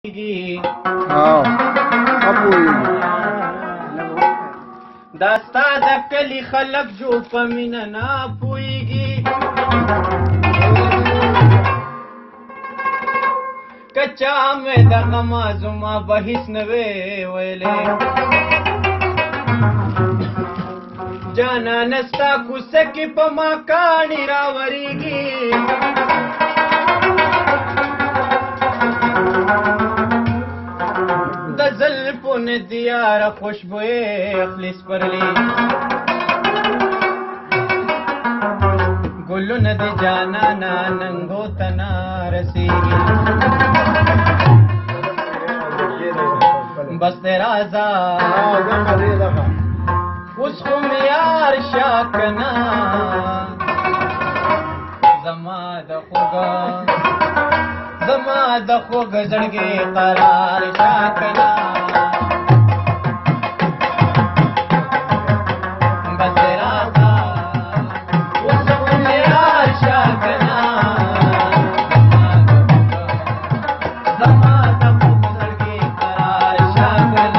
داستا د کلی خلق جو په مینه نه پوهیږي که چا مې دغه مازوما به هېڅ نه وې ویلې جانانه ستا کوڅه کې په ما کاڼي راورېږي د زلفو نه دیاره خوشبویې اخلي سپرلي ګلونه د جانانه ننګو ته نه رسېږي بس دی رازه اوس خو مې یار شا کنه زما د خوږ زړګي قرار شا کنه بس دی رازه اوس خو مې یار شا کنه زما د خوږ زړګي قرار شا کنه